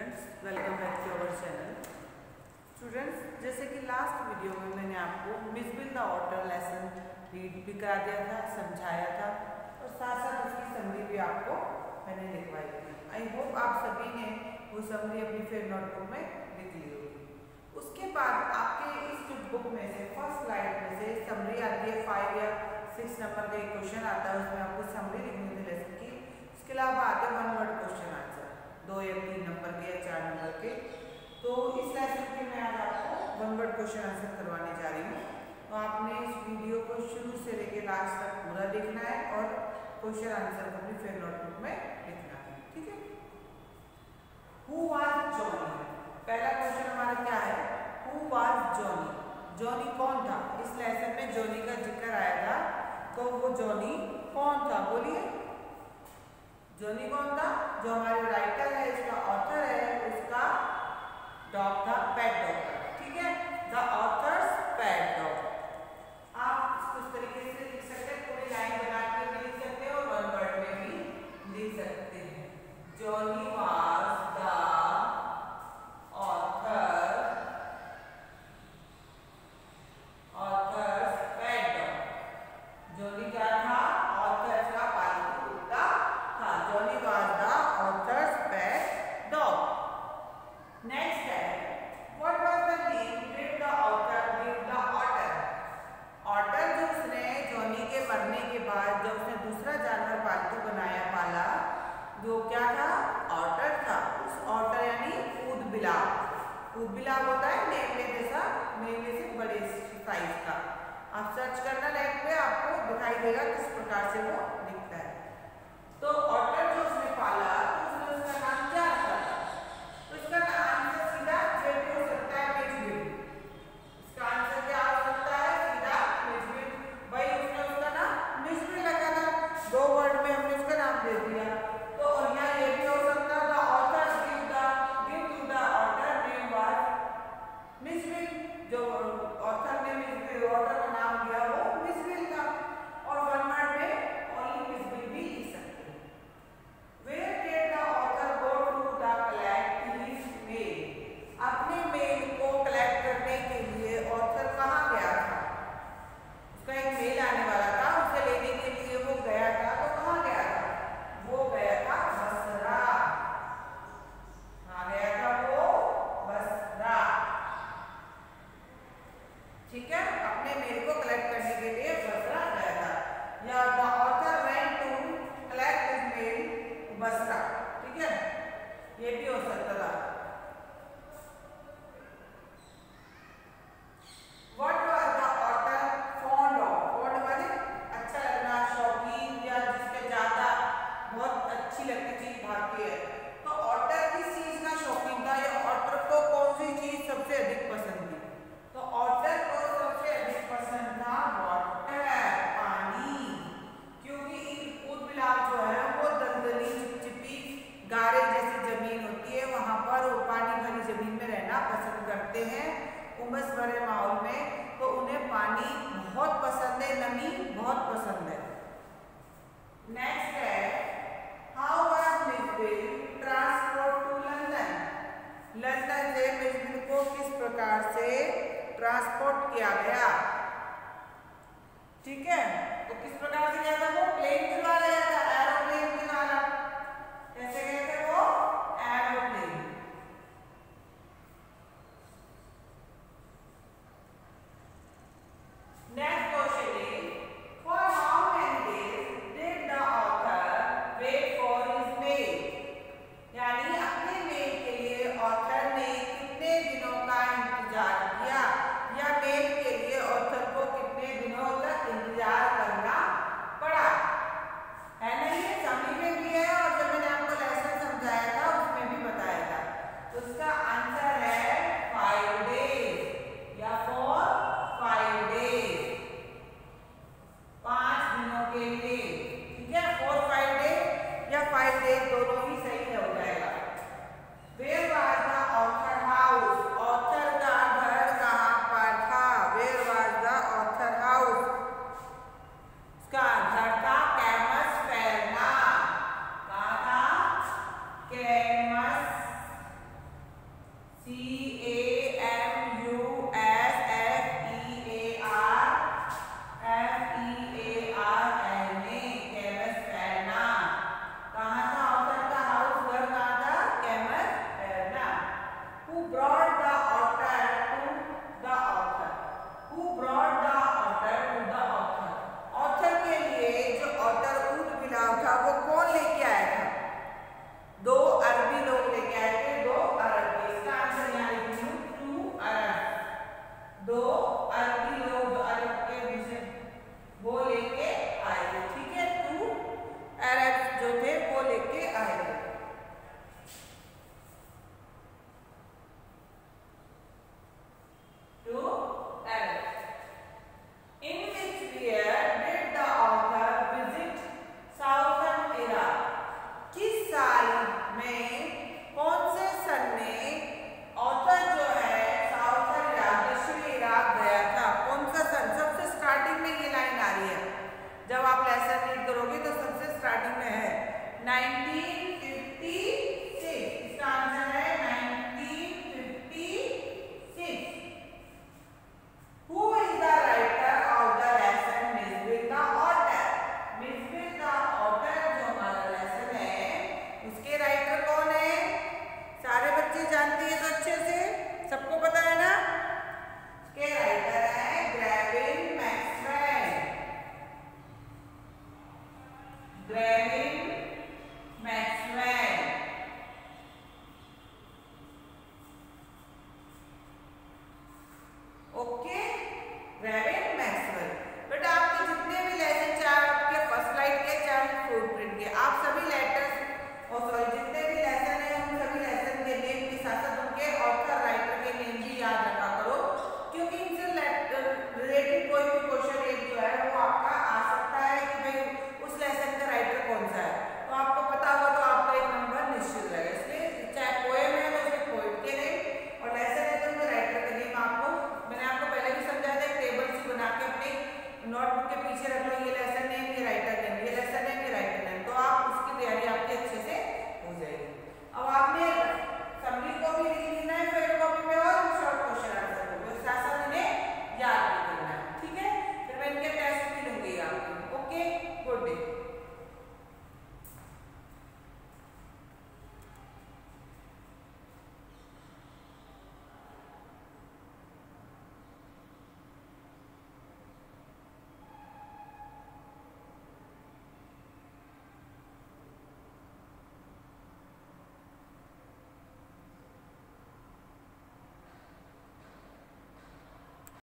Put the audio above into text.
Students, welcome back to our channel. Students, जैसे कि last video में मैंने आपको Mijbil the otter lesson read भी करा दिया था, समझाया था और साथ साथ उसकी समरी भी आपको मैंने लिखवाई थी। आई होप आप सभी ने वो समरी अपनी फेयर नोटबुक में लिख ली होगी। उसके बाद आपके इस बुक में से फर्स्ट स्लाइड में से समरी आती है। 5 या 6 नंबर का एक क्वेश्चन आता है, उसमें आपको समरी लिखनी थी लेसन की। इसके अलावा आते 1 वर्ड क्वेश्चन आंसर 2 या 3 नंबर के या 4 नंबर के। तो इस लेसन के मैं आज आपको 1 वर्ड क्वेश्चन आंसर करवाने जा रही हूँ। तो आपने इस वीडियो को शुरू से लेकर लास्ट तक पूरा देखना है और क्वेश्चन आंसर को अपनी फेयर नोटबुक में लिखना है, ठीक है। Who was Johnny? पहला क्वेश्चन हमारा क्या है? Who was Johnny? जॉनी कौन था? इस लेसन में जॉनी का जिक्र आया था, तो वो जॉनी कौन था? बोलिए, जॉनी कौन था? जो हमारे राइटर है, इसका ऑथर है, उसका डॉग था, पेट डॉग था, ठीक है। The author's pet dog. आप इसको इस तरीके से लिख सकते हैं, पूरी लाइन बना के भी लिख सकते हैं और 1 वर्ड में भी लिख सकते हैं। Johnny was the author's pet dog. Johnny क्या था? ऑथर का पालतू कुत्ता था। Johnny was the author's pet dog. Next है, what was the name give the author give the otter? Otter जो उसने जॉनी के मरने के बाद जब उसने दूसरा जानवर पालतू बनाया, पाला, जो क्या था? ऑटर था। उस ऑटर यानी ऊदबिलाव। ऊदबिलाव होता है मेमले जैसा, मेमले से बड़े साइज का। आप सर्च करना नेट पे, आपको दिखाई देगा किस प्रकार से वो दिखता है। तो ऑटर जो उसने पाला, तो उसने उसका नाम क्या रखा? तो इसका आंसर सीधा ये भी हो सकता है, मिजबिल। इसका आंसर क्या हो सकता है? सीधा मिजबिल। भाई उसने उसका नाम मिजबिल रखा था, 2 वर्ड में हमने उसका नाम दे दिया। तो और यहाँ ये भी हो सकता है, the author give to the otter name was Mijbil. जो ऑथर ने मिजबिल, ऑथर का नाम दिया वो मिजबिल था। और 1 वर्ड में ओनली मिजबिल भी लिख सकते हैं। Where did the author go to the collect his mail? अपने मेल को कलेक्ट करने के लिए ऑथर कहाँ गया था? उसका एक मेल आने वाला था, उसे लेने के लिए वो गया था। तो कहाँ गया था? वो गया था बसरा। कहाँ गया था वो? बसरा, ठीक है। अपने मेल को कलेक्ट करने के लिए बसरा गया था। या the author went to collect his mail Basra, ठीक है, ये भी हो सकता था। What was the author fond of? fond माने अच्छा लगना, शौकीन, या जिसके ज्यादा बहुत अच्छी लगती चीज भाती है। तो ऑटर किस चीज का शौकीन था, या ऑटर को कौन सी चीज सबसे अधिक पसंद थी? तो ऑटर को सबसे अधिक पसंद था वाटर, पानी। क्योंकि ऊदबिलाव जो है वो दलदली, चिपचिपी, गारे जैसी जमीन होती है, वहां पर वो पानी भरी जमीन में रहना पसंद करते हैं, उमस भरे माहौल में। तो उन्हें पानी बहुत पसंद है, नमी बहुत पसंद है। नेक्स्ट है, how was Mijbil transport to London? London से मिजबिल को किस प्रकार से ट्रांसपोर्ट किया गया? ठीक है, तो किस प्रकार से गया था? वो प्लेन के द्वारा गया था, एरोप्लेन के द्वारा। कैसे गए थे वो? Aeroplane. Next question is, for how many days did the author wait for his mail? यानी अपने मेल के लिए ऑथर ने कितने दिनों का इंतजार किया, या मेल के लिए ऑथर को कितने दिनों तक इंतजार करना पड़ा? है ना, ये समरी में भी है और जब मैंने आपको लेसन समझाया था उसमें भी बताया था। तो उसका आंसर है 5 डेज या फॉर 5 डेज, 5 दिनों के लिए, ठीक है। 4 5 डेज या 5 डेज दोनों ही सही हो जाएगा। Where was the author house? Author का घर कहाँ पर था? Where was the author house? उसका घर था कैमस फेरना। कहाँ था? कैमस 1956। इसका आंसर है 1956। Who is the writer of the lesson Misbah the author? Misbah the author जो हमारा लेसन है उसके राइटर कौन है? सारे बच्चे जानते हैं तो अच्छे से, सबको पता है ना? के राइटर है ग्रेविन मैक्सवेल। ग्रेविन